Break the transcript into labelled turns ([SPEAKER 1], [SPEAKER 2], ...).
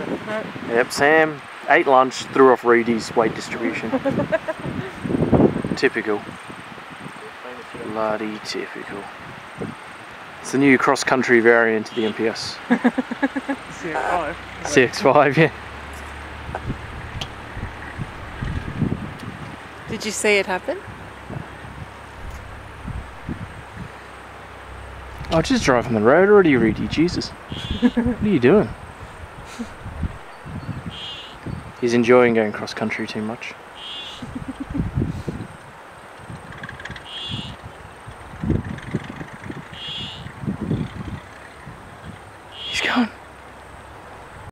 [SPEAKER 1] Yep, Sam ate lunch, threw off Reedy's weight distribution. Typical. Bloody typical. It's the new cross-country variant of the MPS.
[SPEAKER 2] CX-5.
[SPEAKER 1] CX-5, yeah.
[SPEAKER 3] Did you see it happen?
[SPEAKER 1] Oh, just driving the road already, Reedy. Jesus. What are you doing? He's enjoying going cross-country too much.